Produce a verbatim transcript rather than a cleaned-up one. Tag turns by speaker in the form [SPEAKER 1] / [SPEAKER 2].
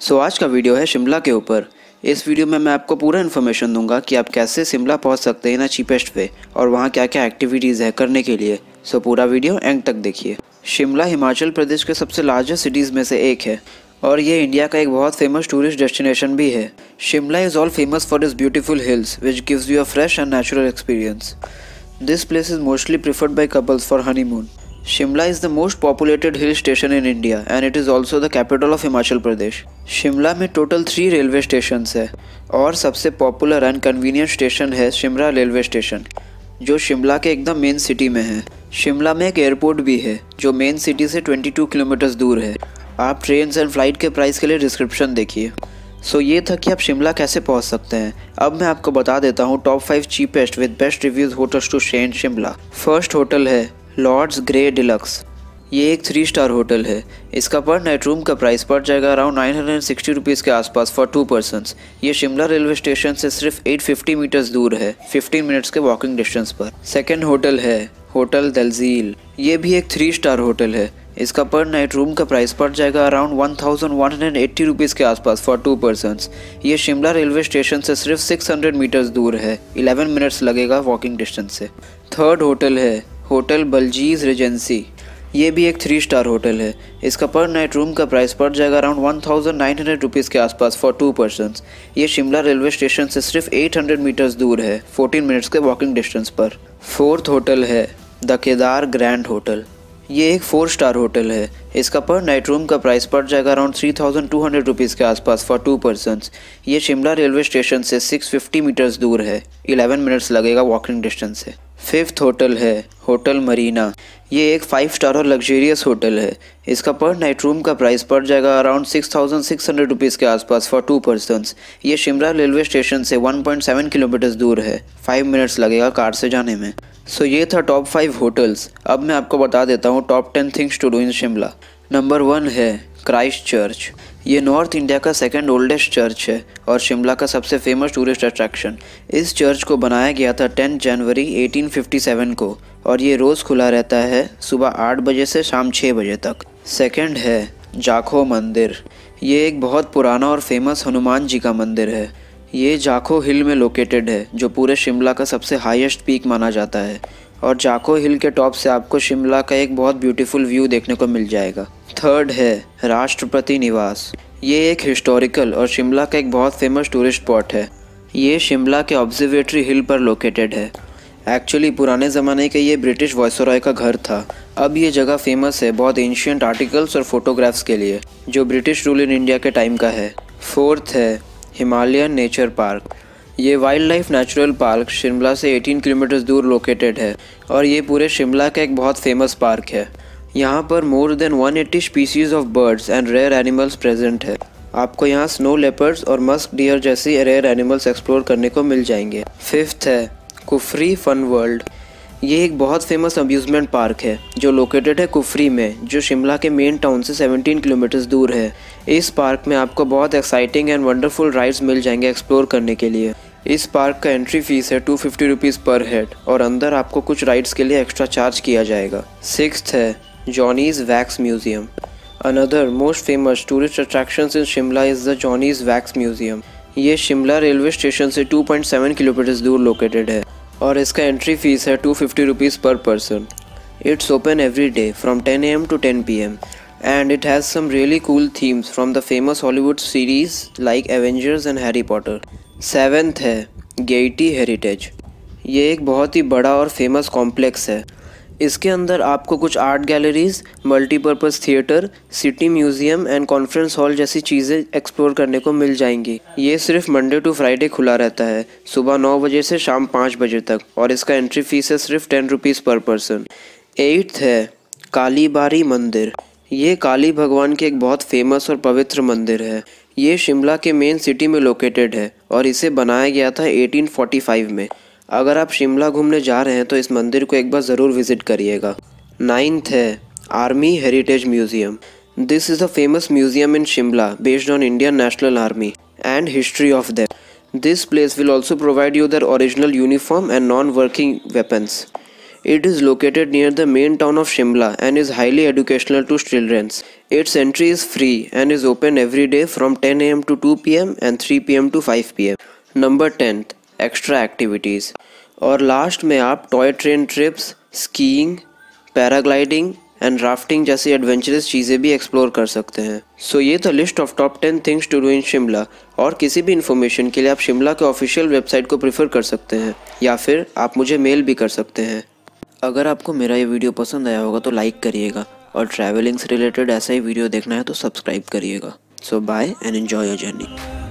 [SPEAKER 1] सो आज का वीडियो है शिमला के ऊपर। इस वीडियो में मैं आपको पूरा इन्फॉर्मेशन दूंगा कि आप कैसे शिमला पहुंच सकते हैं ना चीपेस्ट वे और वहां क्या क्या एक्टिविटीज़ है करने के लिए। सो पूरा वीडियो एंड तक देखिए। शिमला हिमाचल प्रदेश के सबसे लार्जेस्ट सिटीज़ में से एक है और ये इंडिया का एक बहुत फेमस टूरिस्ट डेस्टिनेशन भी है। Shimla is all famous for its beautiful hills which gives you a fresh and natural experience. This place is mostly preferred by couples for honeymoon. Shimla is the most populated hill station in India and it is also the capital of Himachal Pradesh. Shimla में total three railway station है और सबसे popular and convenient station है Shimla railway station जो शिमला के एकदम main city में है। शिमला में एक एयरपोर्ट भी है जो मेन सिटी से बाईस किलोमीटर दूर है। आप ट्रेन एंड फ्लाइट के प्राइस के लिए डिस्क्रिप्शन देखिए। सो so, ये था कि आप शिमला कैसे पहुंच सकते हैं। अब मैं आपको बता देता हूँ top five cheapest with best reviews hotels to stay in Shimla. First hotel है लॉर्ड्स ग्रे डिलक्स। ये एक थ्री स्टार होटल है। इसका पर नाइट रूम का प्राइस पड़ जाएगा around nine hundred sixty rupees के आसपास फॉर टू पर्सनस। ये शिमला रेलवे स्टेशन से सिर्फ एट फिफ्टी मीटर्स दूर है, फिफ्टीन मिनट्स के वॉकिंग डिस्टेंस पर। सेकेंड होटल है होटल दलजील। ये भी एक थ्री स्टार होटल है। इसका पर नाइट रूम का प्राइस पड़ जाएगा around one thousand one hundred eighty rupees के आसपास फॉर टू पर्सनस। ये शिमला रेलवे स्टेशन से सिर्फ सिक्स हंड्रेड मीटर्स दूर है, इलेवन मिनट्स लगेगा वॉकिंग डिस्टेंस से। थर्ड होटल है होटल बलजीज रेजेंसी। ये भी एक थ्री स्टार होटल है। इसका पर नाइट रूम का प्राइस पड़ जाएगा around one thousand nine hundred rupees के आसपास फॉर टू पर्सनस। ये शिमला रेलवे स्टेशन से सिर्फ एट हंड्रेड मीटर्स दूर है, फोर्टीन मिनट्स के वॉकिंग डिस्टेंस पर। फोर्थ होटल है द केदार ग्रैंड होटल। ये एक फोर स्टार होटल है। इसका पर नाइट रूम का प्राइस पड़ जाएगा around three thousand two hundred rupees के आसपास फॉर टू पर्सनस। ये शिमला रेलवे स्टेशन से सिक्स फिफ्टी मीटर्स दूर है, इलेवन मिनट्स लगेगा वॉकिंग डिस्टेंस से। फिफ्थ होटल है होटल मरीना। ये एक फाइव स्टार और लग्जरियस होटल है। इसका पर नाइट रूम का प्राइस पड़ जाएगा around six thousand six hundred rupees के आसपास फॉर टू पर्सनस। ये शिमला रेलवे स्टेशन से वन पॉइंट सेवन किलोमीटर्स दूर है, फाइव मिनट्स लगेगा कार से जाने में। सो so, ये था टॉप फाइव होटल्स। अब मैं आपको बता देता हूँ top ten things to do in Shimla. Number one है क्राइस्ट चर्च। ये नॉर्थ इंडिया का सेकंड ओल्डेस्ट चर्च है और शिमला का सबसे फेमस टूरिस्ट अट्रैक्शन। इस चर्च को बनाया गया था ten January eighteen fifty seven को और ये रोज़ खुला रहता है सुबह आठ बजे से शाम छः बजे तक। सेकंड है जाखो मंदिर। ये एक बहुत पुराना और फेमस हनुमान जी का मंदिर है। ये जाखो हिल में लोकेटेड है जो पूरे शिमला का सबसे हाईएस्ट पीक माना जाता है और जाखो हिल के टॉप से आपको शिमला का एक बहुत ब्यूटीफुल व्यू देखने को मिल जाएगा। थर्ड है राष्ट्रपति निवास। ये एक हिस्टोरिकल और शिमला का एक बहुत फेमस टूरिस्ट स्पॉट है। ये शिमला के ऑब्जर्वेटरी हिल पर लोकेटेड है। एक्चुअली पुराने ज़माने के ये ब्रिटिश वायसरॉय का घर था। अब ये जगह फेमस है बहुत एंशिएंट आर्टिकल्स और फोटोग्राफ्स के लिए जो ब्रिटिश रूल इन इंडिया के टाइम का है। फोर्थ है हिमालयन नेचर पार्क। ये wild life natural park Shimla से एटीन किलोमीटर दूर लोकेटेड है और ये पूरे शिमला का एक बहुत फेमस पार्क है। यहाँ पर more than one eighty species of birds and rare animals present है। आपको यहाँ स्नो लेपर्ड्स और मस्क डियर जैसी रेयर एनिमल्स एक्सप्लोर करने को मिल जाएंगे। फिफ्थ है कुफरी फन वर्ल्ड। ये एक बहुत फेमस अम्यूज़मेंट पार्क है जो लोकेटेड है कुफरी में जो शिमला के मेन टाउन से सेवनटीन किलोमीटर दूर है। इस पार्क में आपको बहुत एक्साइटिंग एंड वंडरफुल राइड्स मिल जाएंगे एक्सप्लोर करने के लिए। इस पार्क का एंट्री फीस है two fifty rupees per head और अंदर आपको कुछ राइड्स के लिए एक्स्ट्रा चार्ज किया जाएगा। सिक्स्थ है Johnny's wax museum. Another most famous tourist attractions in Shimla is the Johnny's wax museum. ये शिमला रेलवे स्टेशन से टू पॉइंट सेवन किलोमीटर दूर लोकेटेड है और इसका एंट्री फीस है two fifty rupees per person. It's open every day from ten A M to ten P M and it has some really cool themes from the famous Hollywood series like Avengers and Harry Potter. Seventh है Gaiety Heritage. ये एक बहुत ही बड़ा और famous complex है। इसके अंदर आपको कुछ art galleries, multipurpose theatre, city museum and conference hall जैसी चीज़ें एक्सप्लोर करने को मिल जाएंगी। ये सिर्फ मंडे टू फ्राइडे खुला रहता है सुबह नौ बजे से शाम पाँच बजे तक और इसका एंट्री फीस है सिर्फ ten rupees per person. Eighth है कालीबारी मंदिर। ये काली भगवान के एक बहुत फेमस और पवित्र मंदिर है। ये शिमला के मेन सिटी में लोकेटेड है और इसे बनाया गया था एटीन फोर्टी फाइव में। अगर आप शिमला घूमने जा रहे हैं तो इस मंदिर को एक बार ज़रूर विजिट करिएगा। नाइन्थ है army heritage museum. This is a famous museum in Shimla based on Indian National Army and history of them. This place will also provide you their original uniform and non working weapons. It is located near the main town of Shimla and is highly educational to children. Its entry is free and is open every day from ten a m to two p m and three p m to five p m Number tenth, extra activities. और last में आप toy train trips, skiing, paragliding and rafting जैसी adventurous चीज़ें भी explore कर सकते हैं। सो so, ये था list of top ten things to do in Shimla. और किसी भी इन्फॉर्मेशन के लिए आप शिमला के ऑफिशियल वेबसाइट को प्रेफर कर सकते हैं या फिर आप मुझे मेल भी कर सकते हैं। अगर आपको मेरा ये वीडियो पसंद आया होगा तो लाइक करिएगा और ट्रैवलिंग से रिलेटेड ऐसा ही वीडियो देखना है तो सब्सक्राइब करिएगा। So bye and enjoy your journey.